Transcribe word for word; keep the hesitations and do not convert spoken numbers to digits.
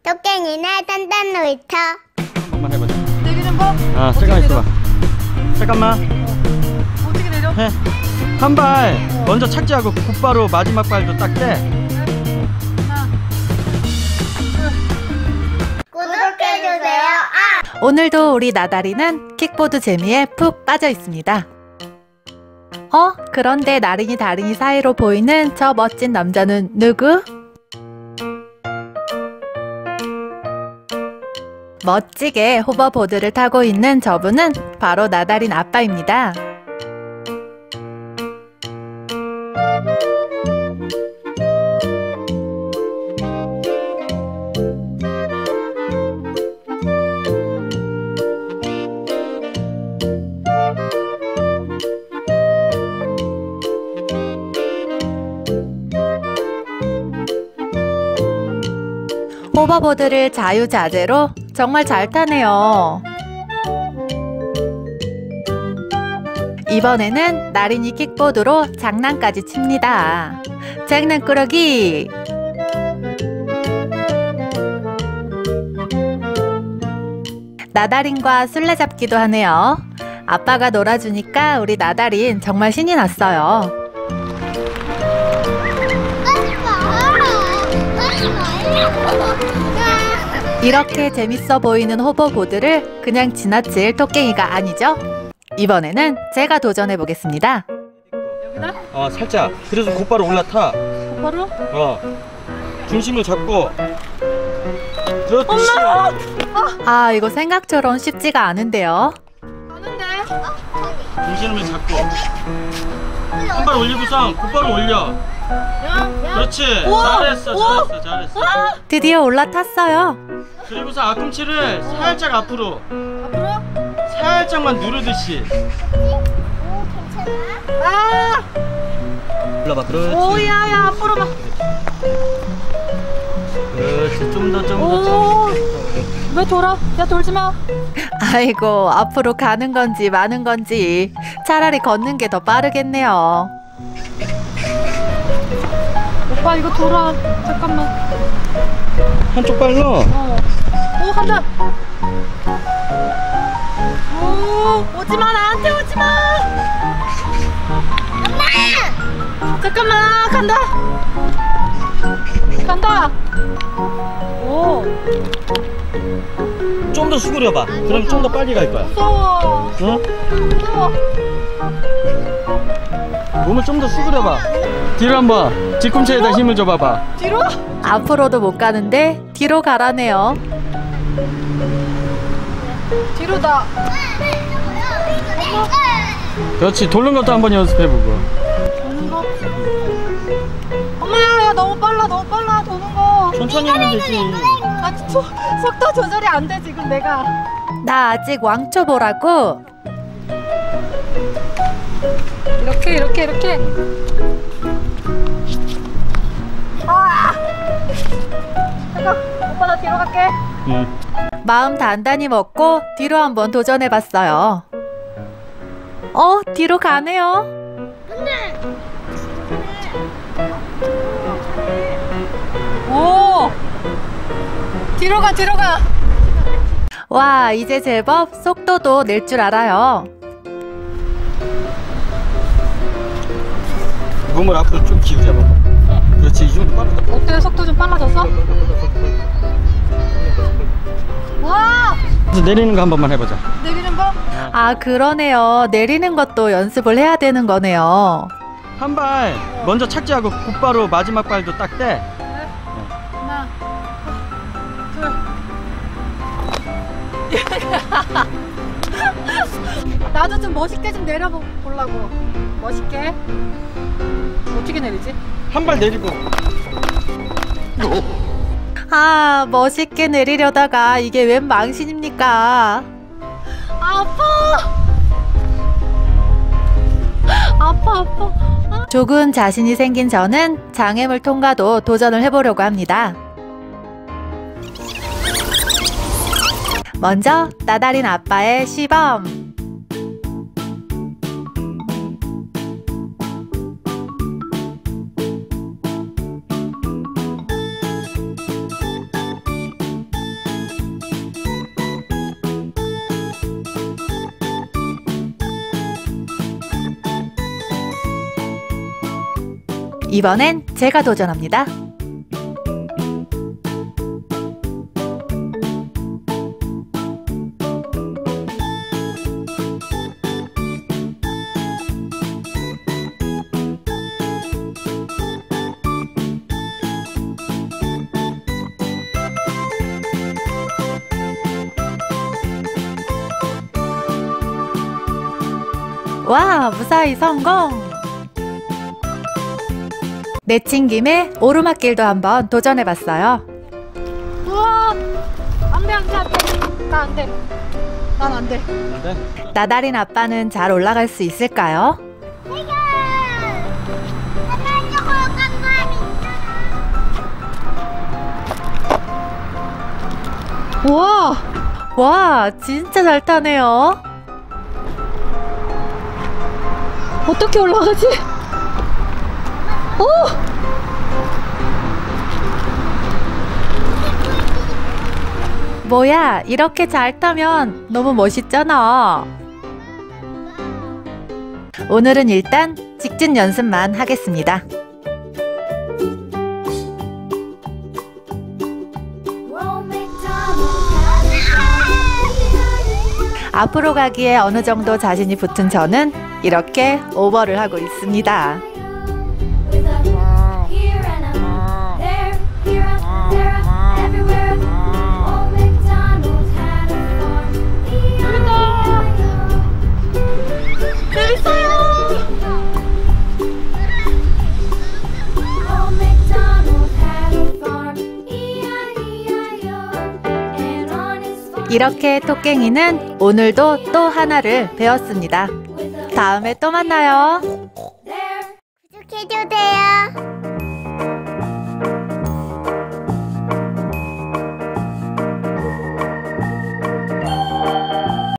토깽이네 단단 놀이터. 한번 해보자. 내리는 거? 아, 잠깐만 있어봐. 잠깐만. 어, 어떻게 내려? 해. 한 발 먼저 착지하고 곧바로 마지막 발도 딱 떼. 하나, 구독해주세요. 아! 오늘도 우리 나다리는 킥보드 재미에 푹 빠져 있습니다. 어? 그런데 나린이 다린이 사이로 보이는 저 멋진 남자는 누구? 멋지게 호버보드를 타고 있는 저분은 바로 나다린 아빠입니다. 호버보드를 자유자재로 정말 잘 타네요. 이번에는 나린이 킥보드로 장난까지 칩니다. 장난꾸러기! 나다린과 술래잡기도 하네요. 아빠가 놀아주니까 우리 나다린 정말 신이 났어요. 이렇게 재밌어 보이는 호버보드를 그냥 지나칠 토깽이가 아니죠? 이번에는 제가 도전해 보겠습니다. 여기다? 어, 살짝. 그래서 곧바로 올라타. 바로? 어. 중심을 잡고. 그렇지. 아, 이거 생각처럼 쉽지가 않은데요. 가는데? 중심을 잡고. 한 발 올리고서 곧바로 올려. 야, 야. 그렇지. 우와! 잘했어, 우와! 잘했어, 잘했어. 드디어 올라탔어요. 그리고서 앞꿈치를 살짝 앞으로. 앞으로? 살짝만 누르듯이. 아! 올라봐, 그렇지. 오야야 앞으로만. 그렇지, 좀 더, 좀 더, 오. 좀 더. 왜 돌아? 야 돌지 마. 아이고, 앞으로 가는 건지 마는 건지 차라리 걷는 게 더 빠르겠네요. 오빠 이거 돌아. 잠깐만. 한쪽 발로. 어. 오 간다. 오 오지마 나한테 오지마. 엄마. 잠깐만 간다. 간다. 오 좀 더 수그려봐. 그럼 좀 더 빨리 갈 거야. 무서워. 응? 무서워. 몸을 좀 더 수그려봐. 뒤로 한번 뒤꿈치에다 힘을 줘봐봐. 뒤로? 앞으로도 못 가는데 뒤로 가라네요. 뒤로다. 그렇지. 돌는 것도 한번 연습해보고. 도는 거? 엄마야 야 너무 빨라 너무 빨라 도는 거. 천천히 하면 되지. 아 소, 속도 조절이 안 돼 지금 내가. 나 아직 왕초보라고. 이렇게 이렇게 이렇게. 아! 잠깐 오빠 나 뒤로 갈게. 응. 마음 단단히 먹고 뒤로 한번 도전해봤어요. 어? 뒤로 가네요. 오! 뒤로 가 뒤로 가. 와, 이제 제법 속도도 낼 줄 알아요. 몸을 앞으로 좀 기울여봐. 그렇지. 이 정도 빠르다. 어때 속도 좀 빨라졌어? 와! 그래서 내리는 거 한 번만 해보자. 내리는 거? 아, 그러네요. 내리는 것도 연습을 해야 되는 거네요. 한 발 먼저 착지하고 곧바로 마지막 발도 딱 떼. 하나, 둘. 나도 좀 멋있게 좀 내려보려고. 멋있게. 어떻게 내리지? 한 발 내리고. 아, 멋있게 내리려다가 이게 웬 망신입니까? 아파! 아파, 아파. 조금 자신이 생긴 저는 장애물 통과도 도전을 해보려고 합니다. 먼저 나다린 아빠의 시범. 이번엔 제가 도전합니다. 와, 무사히 성공! 내친 김에 오르막길도 한번 도전해봤어요. 우와! 안 돼, 안 돼, 안 돼. 나 안 돼. 난 안 돼. 네. 나달인 아빠는 잘 올라갈 수 있을까요? 내가 나만 저거 깡깡이 우와! 와, 진짜 잘 타네요. 어떻게 올라가지? 오! 뭐야, 이렇게 잘 타면 너무 멋있잖아. 오늘은 일단 직진 연습만 하겠습니다. 앞으로 가기에 어느 정도 자신이 붙은 저는 이렇게 오버를 하고 있습니다. 이렇게 토깽이는 오늘도 또 하나를 배웠습니다. 다음에 또 만나요. 구독해주세요.